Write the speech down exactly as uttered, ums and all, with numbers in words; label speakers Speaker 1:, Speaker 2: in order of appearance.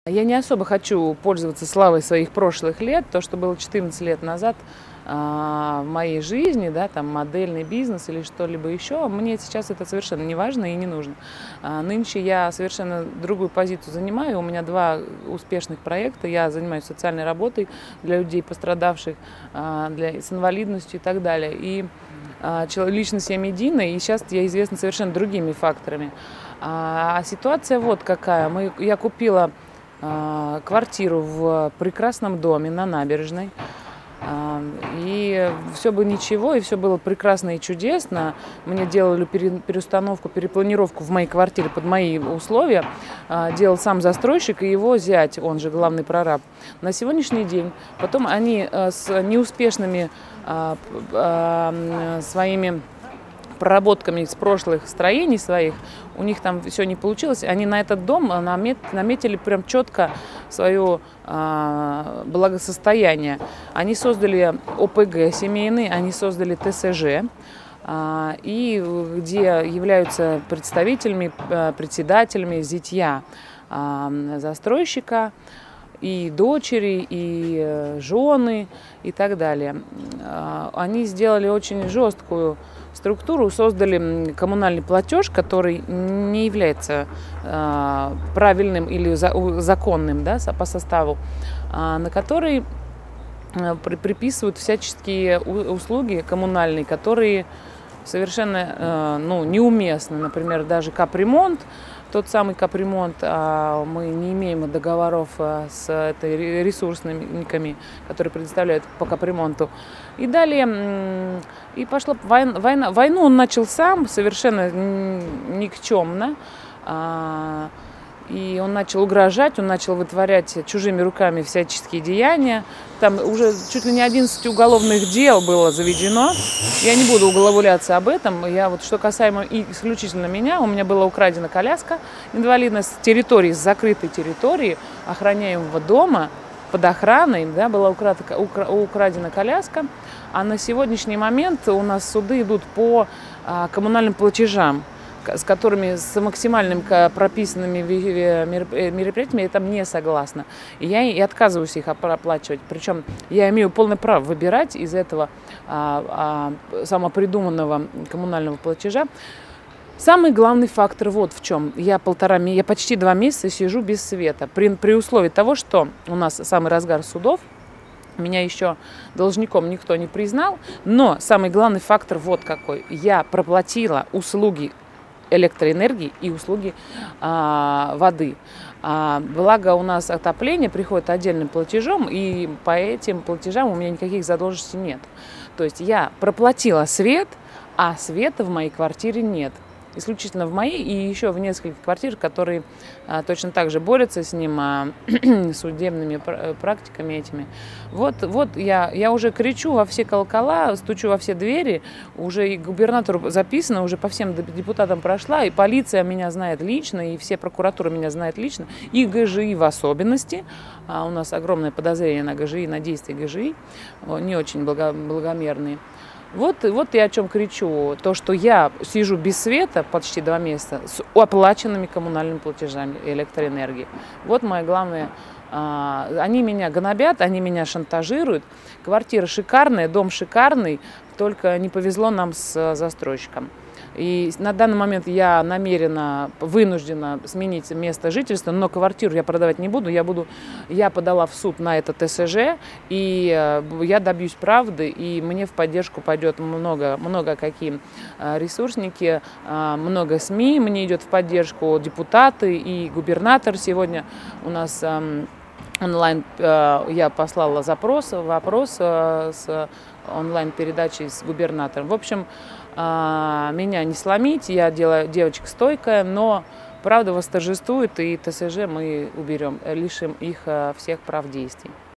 Speaker 1: Я не особо хочу пользоваться славой своих прошлых лет. То, что было четырнадцать лет назад а, в моей жизни, да, там модельный бизнес или что-либо еще, мне сейчас это совершенно не важно и не нужно. А, нынче я совершенно другую позицию занимаю. У меня два успешных проекта. Я занимаюсь социальной работой для людей, пострадавших а, для, с инвалидностью и так далее. И а, личность я медийная, и сейчас я известна совершенно другими факторами. А, а ситуация вот какая. Мы, я купила квартиру в прекрасном доме на набережной. И все бы ничего, и все было прекрасно и чудесно. Мне делали переустановку, перепланировку в моей квартире под мои условия. Делал сам застройщик и его зять, он же главный прораб. На сегодняшний день потом они с неуспешными своими проработками из прошлых строений своих, у них там все не получилось, они на этот дом наметили прям четко свое а, благосостояние. Они создали О Пэ Гэ семейный, они создали Тэ Эс Жэ, а, и где являются представителями, председателями зятья а, застройщика, и дочери, и жены, и так далее. Они сделали очень жесткую структуру, создали коммунальный платеж, который не является правильным или законным, да, по составу, на который приписывают всяческие услуги коммунальные, которые совершенно ну, неуместны. Например, даже капремонт. Тот самый капремонт, мы не имеем договоров с этой ресурсниками, которые предоставляют по капремонту. И далее, и пошла война, война. Войну он начал сам, совершенно никчемно. И он начал угрожать, он начал вытворять чужими руками всяческие деяния. Там уже чуть ли не одиннадцать уголовных дел было заведено. Я не буду углубляться об этом. Я вот, что касаемо исключительно меня, у меня была украдена коляска инвалидная с территории, с закрытой территории охраняемого дома, под охраной, да, была украдена, украдена коляска. А на сегодняшний момент у нас суды идут по а, коммунальным платежам, с которыми, с максимальными прописанными мероприятиями, я там не согласна. И я и отказываюсь их оплачивать. Причем я имею полное право выбирать из этого а, а, самопридуманного коммунального платежа. Самый главный фактор вот в чем. Я, полтора, я почти два месяца сижу без света. При, при условии того, что у нас самый разгар судов, меня еще должником никто не признал. Но самый главный фактор вот какой. Я проплатила услуги электроэнергии и услуги а, воды. А, благо у нас отопление приходит отдельным платежом, и по этим платежам у меня никаких задолженностей нет. То есть я проплатила свет, а света в моей квартире нет. Исключительно в моей и еще в нескольких квартирах, которые а, точно так же борются с ним а, судебными практиками этими. Вот, вот я, я уже кричу во все колокола, стучу во все двери, уже и губернатору записано, уже по всем депутатам прошла, и полиция меня знает лично, и все прокуратуры меня знают лично, и Гэ Жэ И в особенности. А у нас огромное подозрение на Гэ Жэ И, на действия Гэ Жэ И, не очень благо, благомерные. Вот, вот я о чем кричу. То, что я сижу без света почти два месяца с оплаченными коммунальными платежами электроэнергии. Вот мое главное. А, они меня гнобят, они меня шантажируют. Квартира шикарная, дом шикарный, только не повезло нам с застройщиком. И на данный момент я намерена, вынуждена сменить место жительства, но квартиру я продавать не буду. Я, буду, я подала в суд на это Тэ Эс Жэ, и я добьюсь правды, и мне в поддержку пойдет много, много какие ресурсники, много СМИ, мне идет в поддержку депутаты и губернатор. Сегодня у нас онлайн, я послала запрос, вопрос с онлайн-передачей с губернатором. В общем, меня не сломить, я девочка стойкая, но правда восторжествует, и Тэ Эс Жэ мы уберем, лишим их всех прав действий.